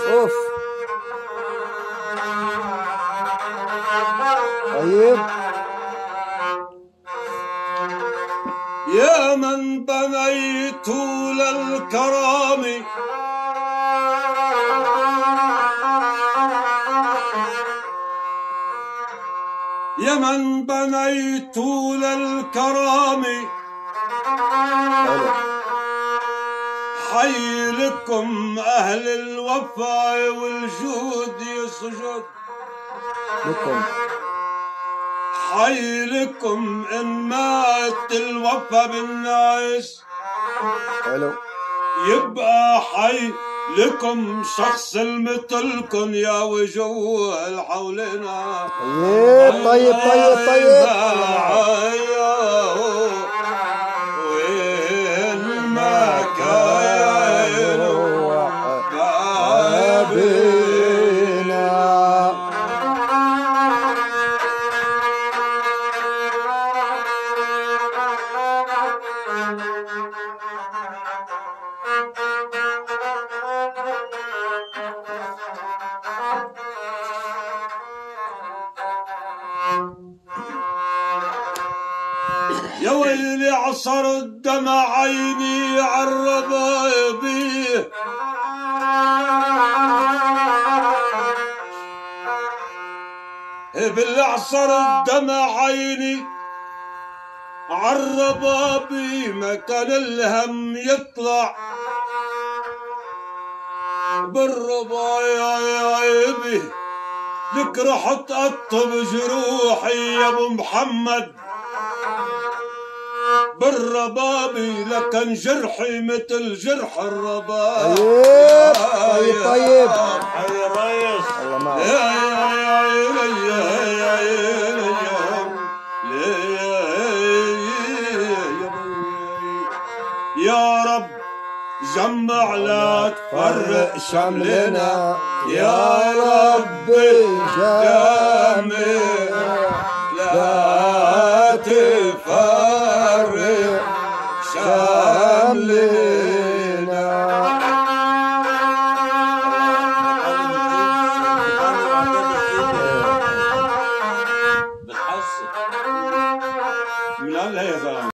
اوف. طيب يا من بنيت للكرام يا من بنيت للكرام حي لكم أهل الوفاء والجود يسجد لكم. حي لكم إن مات الوفا بالناس حلو. يبقى حي لكم شخص المثلكن يا وجوه الحولنا. طيب طيب طيب طيب. وين ما كانوا بابنا. يا ويلي عصر الدمع عيني عالربايبي بالعصر الدمع عيني عالربابي ما كان الهم يطلع بالربايبي لك رحت اطب جروحي يا ابو محمد بالربابي لكن جرحي مثل جرح الربابي. طيب طيب طيب. يا ريس الله معك. يا رب جمع لا تفرق شملنا يا رب جمع لا تفرق شملنا. بتحصل من الله يا زلمه.